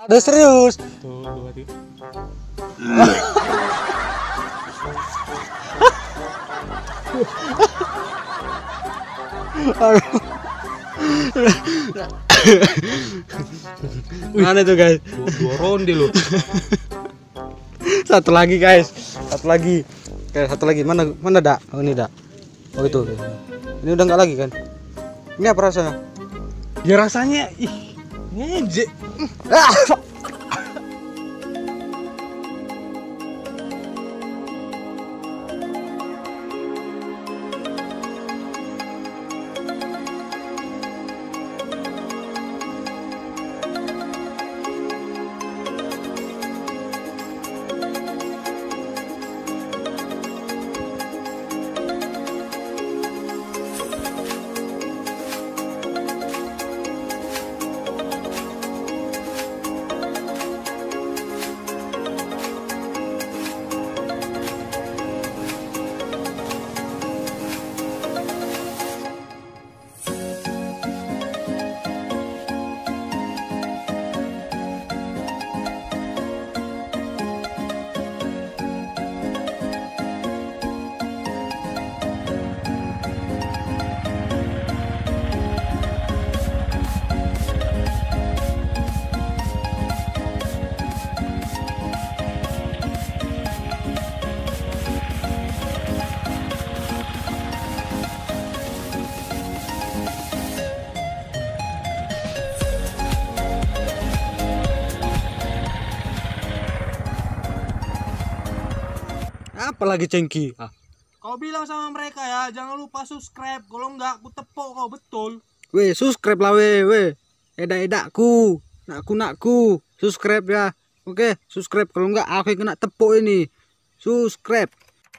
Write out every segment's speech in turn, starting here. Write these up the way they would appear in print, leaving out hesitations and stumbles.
Udah serius. Tuh, dua, tiga. Mana tuh guys? Dua ronde lu. Satu lagi guys. Satu lagi. Oke, satu lagi. Mana dak? Oh ini dak. Oh itu. Ini udah nggak lagi kan? Ini apa rasanya? Ya rasanya ngejek. Ah! Apa lagi cengki? Kau bilang sama mereka ya, jangan lupa subscribe. Kalau enggak, aku tepok kau betul. Weh, subscribe lah weh. Edak-edakku, nakku, subscribe ya. Oke, subscribe. Kalau enggak aku yang kena tepuk ini. Subscribe.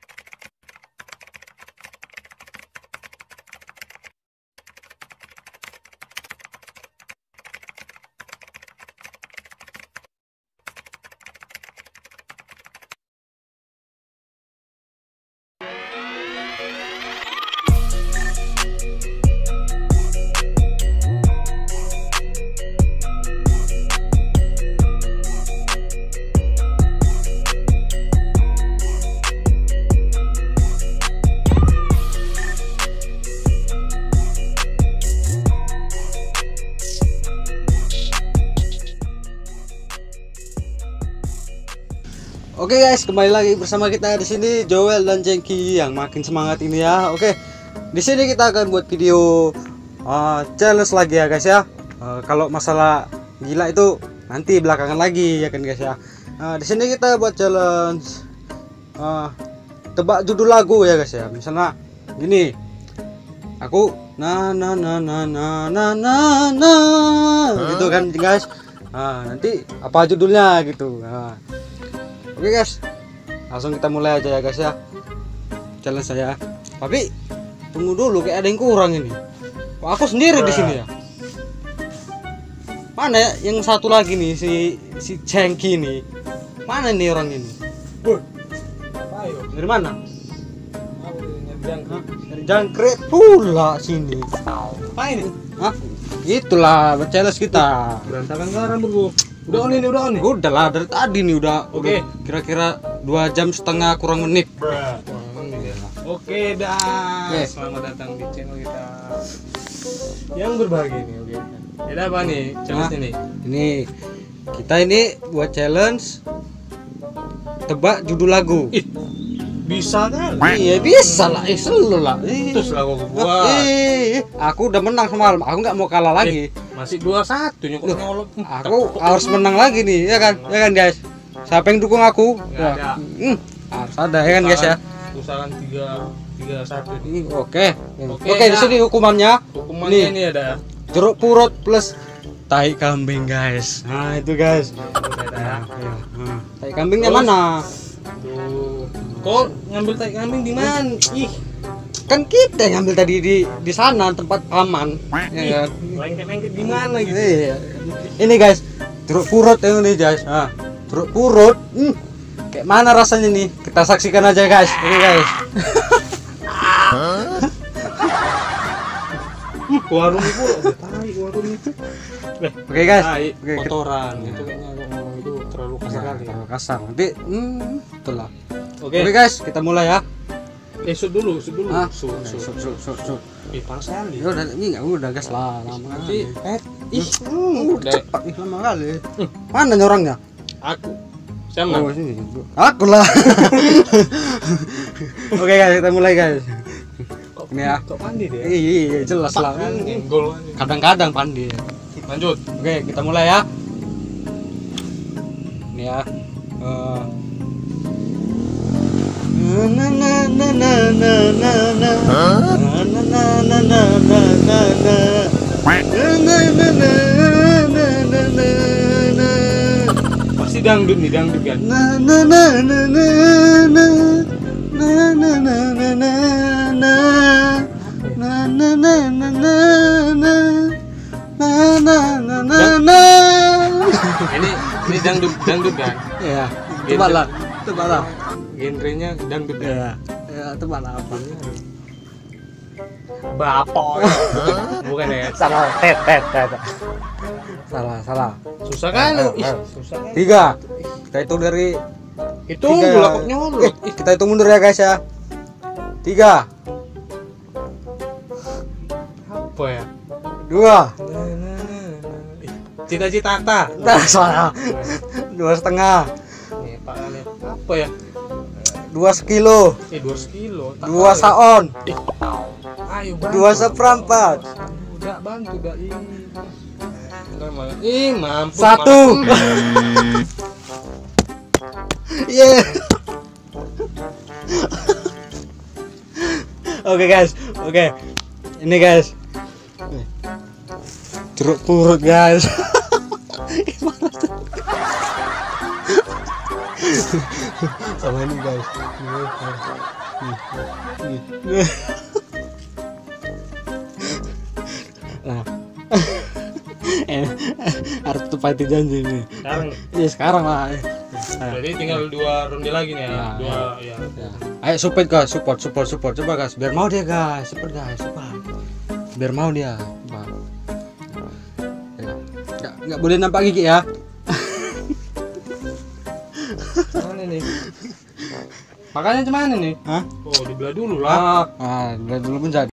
Oke guys, kembali lagi bersama kita di sini Joel dan Jengki yang makin semangat ini ya. Oke, di sini kita akan buat video challenge lagi ya guys ya. Kalau masalah gila itu nanti belakangan lagi ya kan guys ya. Di sini kita buat challenge tebak judul lagu ya guys ya. Misalnya gini, aku gitu kan guys. Nanti apa judulnya gitu. Oke guys, langsung kita mulai aja ya guys ya challenge saya. Tapi tunggu dulu, kayak ada yang kurang ini. Kok aku sendiri di sini ya? Mana ya yang satu lagi nih si Cengki nih? Mana nih orang ini? Ayo. Dari mana? Jangkrik. Dari Jangkrik pula sini. Apa ini? Hah? Itulah challenge kita. Berantakan garam bro. Udah on ini. Udah lah dari tadi nih udah. Oke. Kira-kira 2 jam setengah kurang menit. Oke dah. Oke. Selamat datang di channel kita yang berbagi nih. Oke. Ada apa nih challenge ini? Ini kita ini buat challenge tebak judul lagu. Ih, bisa kan? Iya bisa lah, selalu lah. Terus lah kok buat. Aku udah menang semalam, aku nggak mau kalah lagi. Masih 2-1 nyokot nyolot. Aku harus menang lagi nih, ya kan guys. Siapa yang dukung aku? Nggak ada. Harus ada ya kan guys ya. Usahakan 3-1 ini. Oke, Oke, di dah. sini hukumannya. Hukumannya Nih. ini ada. Jeruk purut plus tai kambing guys. Nah itu guys. Tai kambingnya Terus? mana? Tuh. Kok ngambil tai kambing di mana? Ih, Kan kita yang ngambil tadi di sana tempat aman. Ya kan? lengket-lengket di mana gitu. Iya. Ini guys, jeruk purut ini guys. Nah, jeruk purut. Kayak mana rasanya nih? Kita saksikan aja guys. Ini guys. Warung itu udah tai warung itu. Oke guys. Tai, Oke, kotoran gitu kayaknya. kasar kali. Terlalu kasar. Nanti itulah. Oke. Oke guys, kita mulai ya. Shoot dulu. Ah, Shoot. Shoot. Panas kali. Ya udah, ini enggak udah gas lah, lama Nanti kali. ih, udah. Cepat nih lama kali. Mana nih orangnya? Aku. Sama. Oh, sini. Aku lah. Oke guys, kita mulai guys. Ini ya. Kok pandi dia? Iya, jelas lah. Nyenggol. Kadang-kadang pandi. Lanjut. Oke, kita mulai ya. Ini ya. Pasti dangdut nih, dangdut kan. Ini dangdut kan. Ya, tebaklah. Genrenya dangdut kan. Ya, tebaklah apa? Bapok. Bukan ya. Salah. Salah. Susah kan? Eh. Susah kan. 3. Kita hitung dari Itu Tiga. bola kok nyolot. kita hitung mundur ya guys ya. 3, Apa ya? 2. Cita-cita. Nah, salah. 2,5. Nih, Pak Ali. Apa ya? 2 sekilo. 2 kilo. 2 saon. Ayo bantu. 2 seperempat. Udah bantu dah. Mampus. 1. Yeah. Oke guys, oke. Ini guys. Jeruk purut guys. Sama ini guys. Nah. Harus tepati janji nih. Sekarang. Iya sekarang lah. Jadi tinggal 2 ronde lagi nih ya. Ya. 2 ya. Ayo support guys, support. Coba guys, biar mau dia guys, support guys, biar mau dia. Coba. Ya. Nggak boleh nampak gigi ya. Mana nih? Makannya cuman nih? Hah? Oh, dibelah dulu lah. Udah dulu menjadi.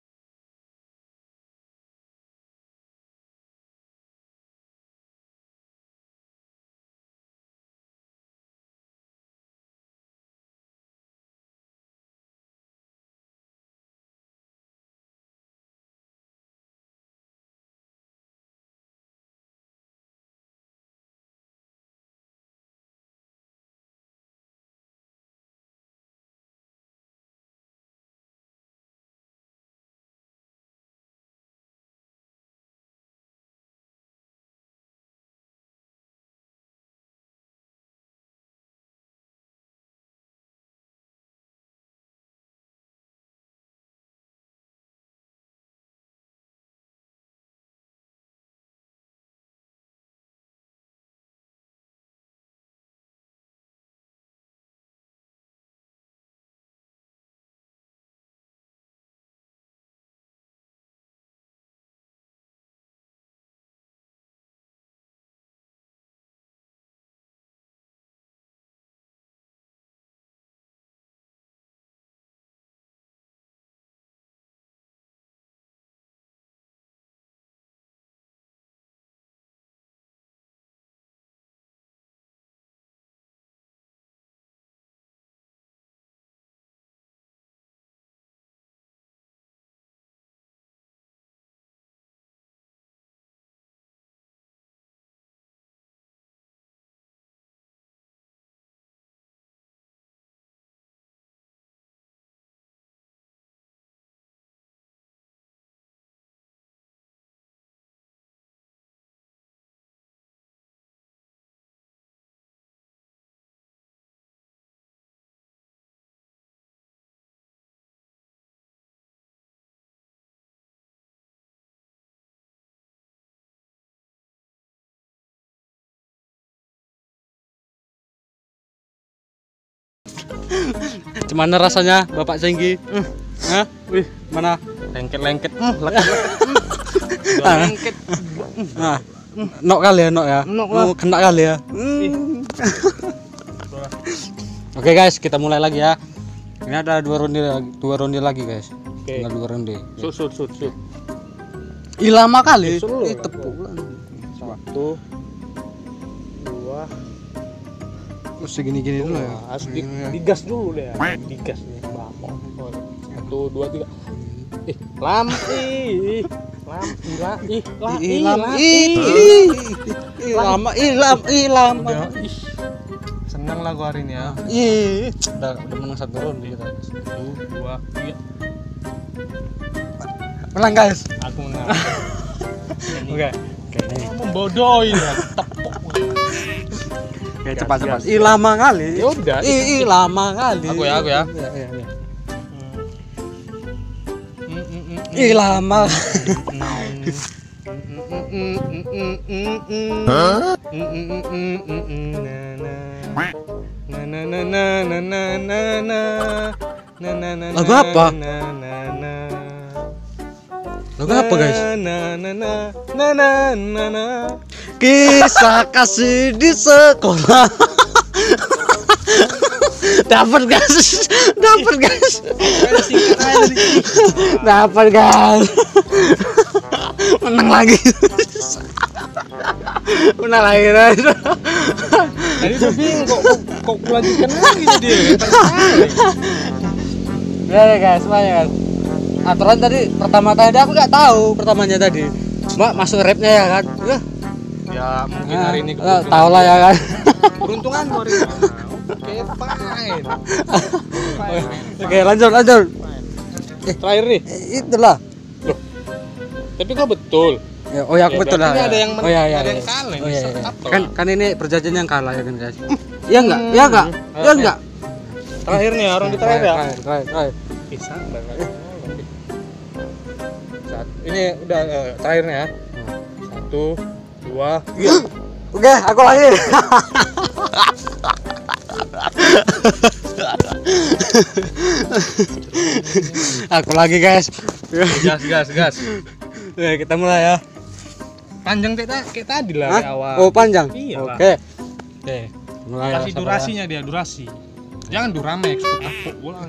Gimana rasanya Bapak Cenggi? Hah? Wih, mana? Lengket-lengket. Lengket. Nah, nok kali ya, nok ya. Nok lah. Kena kali ya. Oke guys, kita mulai lagi ya. Ini ada dua ronde lagi guys. Oke. Tinggal 2 ronde. Sut. Ih lama kali. Suruh. Tepuk. 1 2 Terus segini-gini dulu ya. harus digas dulu deh. Digas nih, Bapak. 1 2 3. Lam. Udah, senang lah gua hari ini ya. Udah menang 1 ronde kita. 1 2 3. Menang guys. Aku menang. Oke. Membodohi ya. Tepuk. Oke, cepat. Ih lama kali. Ya udah. Ih lama kali. Aku ya. Iya. Ih lama. Lagu apa? Lagu apa guys? Kisah kasih di sekolah. Dapat guys. Dapat guys. Menang lagi guys. Tadi udah bingung kok lanjutkan lagi dia. Ya guys, semuanya kan. Aturan tadi pertama tadi aku nggak tahu pertamanya tadi. Mbak masuk rapnya ya kan? Ya mungkin hari ini tahu lah ya kan. peruntungan hari ini. Oke, fine. Oke, lanjut. Terakhir nih. Itulah. Loh. Tapi kok betul. Ya, oh ya, aku betul lah. Ada yang oh, ya. ada yang kalah Oh, ini. ya. Kan ini perjanjian yang kalah ya kan guys. Iya enggak? Terakhir nih, orang di terakhir ya. Terakhir. Bisa banget. Ini udah terakhirnya ya. 1 2 3. Oke, aku lagi. Aku lagi guys. Gas. Oke, kita mulai ya. Panjang kayak tadi lah di awal. Oh, panjang. Iya. Oke. Mulai. Kasih ya, durasinya dia, durasi. Jangan Duramex, aku ulang.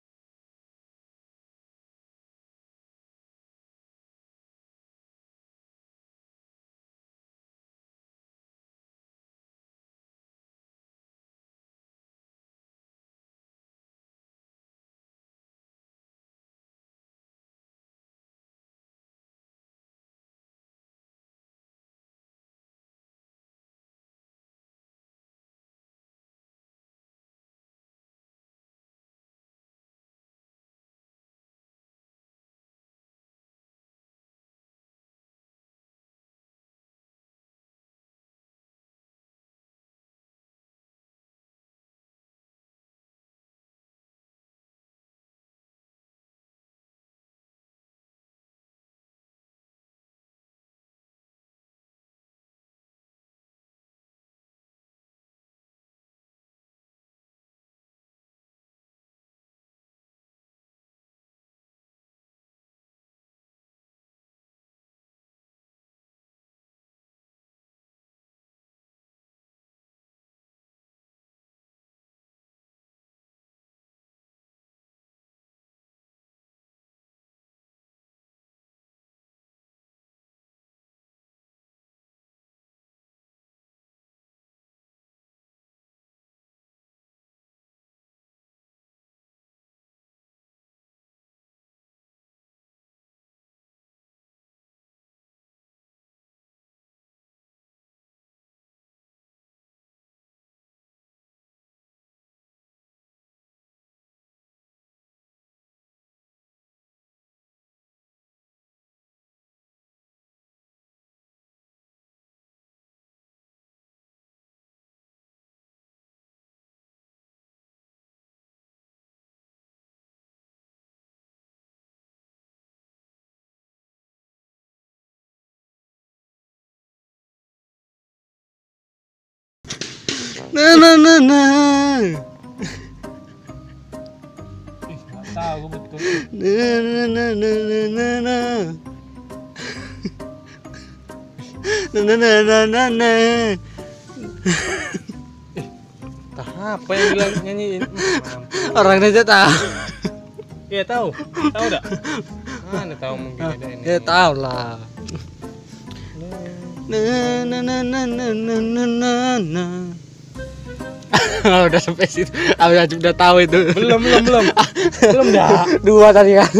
Nggak tahu betul. Apa yang bilang nyanyiin? Orang aja tahu. Iya tahu. Tahu enggak? Mana tahu mungkin ada ini. Ya tahu lah. Na na na na na na na na na. Udah sampai situ. Udah tahu itu. Belum. Belum dah. Dua tadi kan.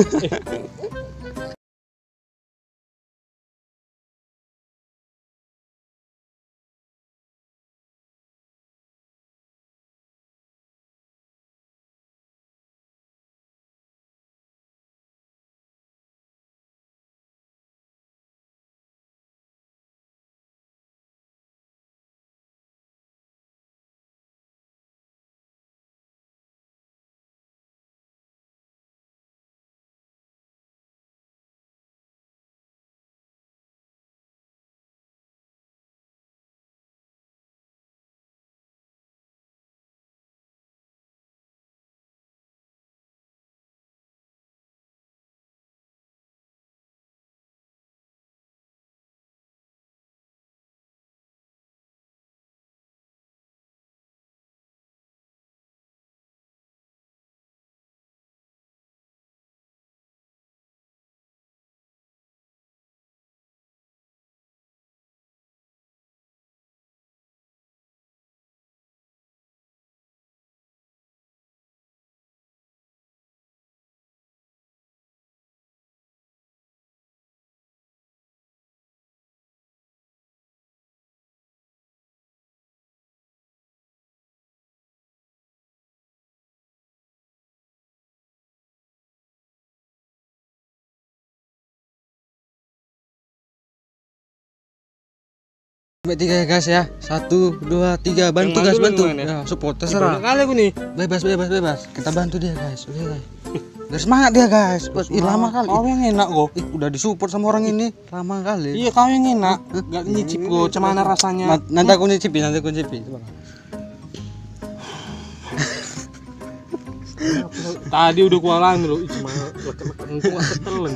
Sampai 3 ya guys ya. 1, 2, 3. Bantu guys, bantu. Ya, support terserah. Kali aku nih. Bebas. Kita bantu dia guys. Udah guys. Biar semangat dia guys. Ih, lama kali. Kau yang enak kok. Udah disupport sama orang ini. Lama kali. Iya, kau yang enak. Gak nyicip kok. Cuman rasanya. Nanti aku nyicipin. Coba. Tadi udah kualan dulu. Cuma telan.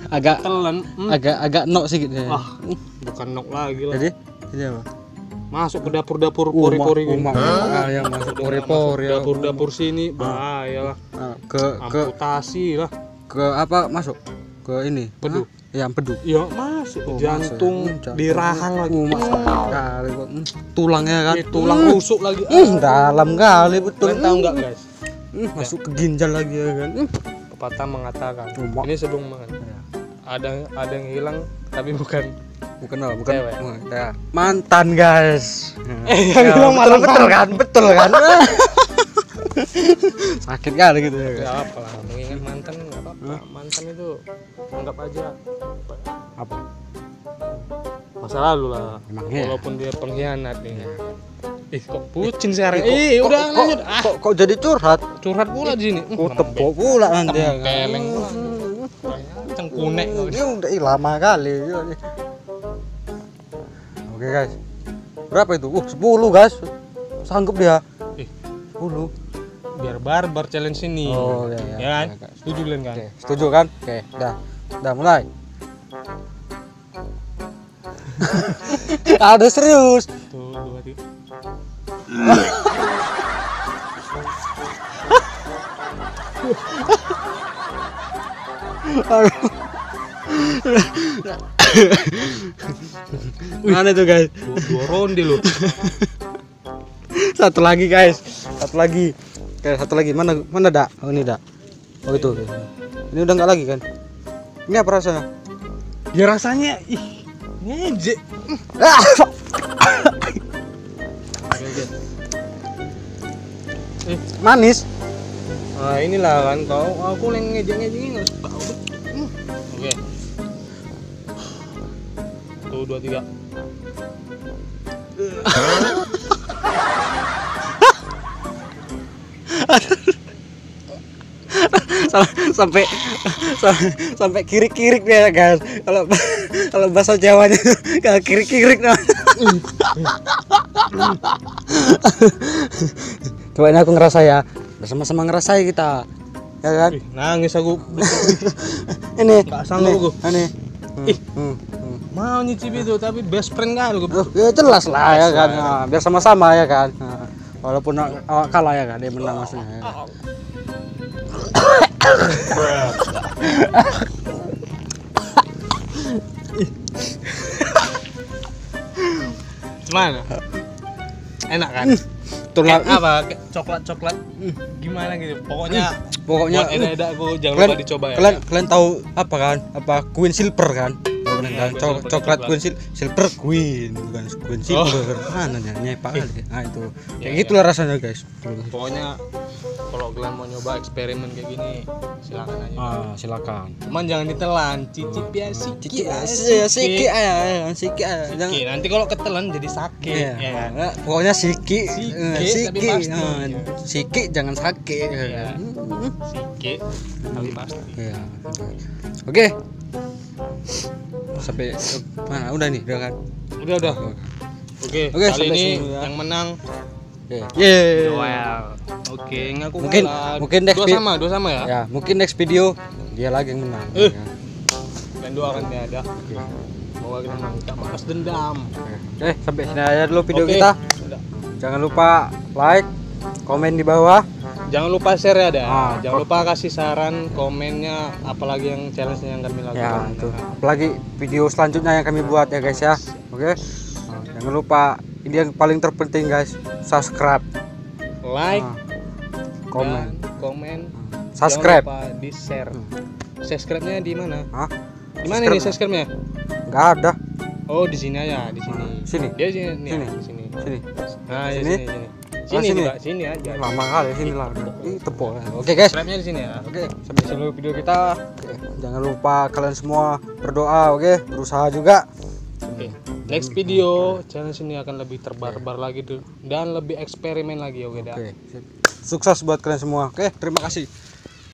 Agak nok sedikit ya. Bukan nok lagi lah. Jadi apa? Masuk ke dapur-dapur pori-pori yang masuk pori-pori ya. Dapur-dapur sini bahaya lah. Ke amputasi lah. Ke apa masuk? Ke ini. Pedu. Ya, empedu. Iya, masuk jantung, di rahang lagi. Masuk kali kok. Tulangnya kan. Tulang rusuk lagi. Dalam kali betul. Kalian tahu enggak, guys? Masuk ke ginjal lagi ya kan. Pepatah mengatakan, ini sebelum makan. Ada yang hilang tapi bukan cewek. Ya. Mantan guys. Yang hilang malah betul kan. Sakit kali gitu ya. Ya apa lah, mengingat mantan nggak apa-apa. Mantan itu anggap aja apa? Masa lalu lah. Emangnya? Walaupun dia pengkhianat nih. Kok pucing sekarang. Udah lanjut. Kok jadi curhat Pula di sini. tepok pula nanti ya kan. Peleng. Cengkunek. Ini udah lama kali. Oke guys. Berapa itu? 10 guys. Sanggup dia. 10. Biar barbar challenge ini. Oh iya. Ya kan? Setuju kalian kan? Oke, setuju kan? Oke, udah mulai. Ada serius. Tuh, 2, 3. Mana tuh guys? 2 ronde loh. Satu lagi guys. Oke, satu lagi. Mana dak? Oh ini dak. Oh itu. Ini udah enggak lagi kan? Ini apa rasanya? Ya rasanya ngejek. Manis. Nah inilah kan aku yang ngejek-ngejeknya harus tahu. Oke. Tuh 2, 3. sampai kirik-kirik dia guys. Kalau bahasa Jawanya kalau kirik-kirik Coba ini aku ngerasa ya. Bersama-sama ngerasai kita. Ya kan? Nangis aku. Ini. Enggak sanggup aku. Ini. Mau nyicip itu tapi best friend kan aku. Ya jelas lah ya kan. Nah, biar sama-sama ya kan. Nah, Walaupun awak kalah ya kan, dia menang maksudnya. Ya. Gimana? Enak kan? Itulah Kayak apa? Kayak coklat-coklat gimana gitu. Pokoknya pokoknya buat Eda aku jangan kalian, lupa dicoba ya. kalian tahu apa kan? Apa Queen Silver kan? Tahu kan? Iya, Queen Silver, Coklat coklat. Queen Silver Queen bukan Queen Silver. Mana nyepak kali. Nah itu. Kayak gitulah rasanya guys. Pokoknya kalau kalian mau nyoba eksperimen kayak gini silakan aja. Silakan. Cuman jangan ditelan, cicip ya Sikit sikit. sikit aja, sikit aja. Jangan Sikit. Nanti kalau ketelan jadi sakit. Iya, Ya kan? pokoknya sikit, Sikit, tapi pasti. sikit jangan sakit. Iya. Sikit tapi pasti. Iya. Oke. Sampai mana? Udah nih, udah kan? Udah. Oke, Oke, kali sampai ini sini ya. yang menang Yeay. Joel. Oke, ngaku Mungkin- kalah. mungkin next dua sama ya. Ya, mungkin next video dia lagi yang menang. Eh. Ya. Dan doakan dia ada. Oke. Bahwa kita kita balas dendam. Oke, sampai sini aja dulu video Oke, kita. udah. Jangan lupa like, komen di bawah. Jangan lupa share ya, ada. Jangan kok- lupa kasih saran, komennya, apalagi yang challenge-nya yang kami Ya, lakukan. itu. Apalagi video selanjutnya yang kami buat ya guys ya. Oke. Nah, jangan lupa ini yang paling terpenting guys, subscribe, Like, komen, dan komen. subscribe. Jangan lupa di share. Subscribe-nya di mana? Hah? Di mana nih subscribe-nya? Nggak ada. Oh, di sini aja, di sini. Sini. Ya sini, nih, Sini. di sini. Sini. Nah, ya Sini? sini, sini. Ah, Sini, sini. juga, sini aja. Lama kali sini lah. Ih, tepuk. Oke guys. Subscribe-nya di sini ya. Oke, sampai sini dulu video kita. Oke, jangan lupa kalian semua berdoa, oke? Berusaha juga. Oke. Next video challenge ini akan lebih terbar-bar lagi tuh dan lebih eksperimen lagi, oke dah. Oke. Sukses buat kalian semua. Oke, terima kasih.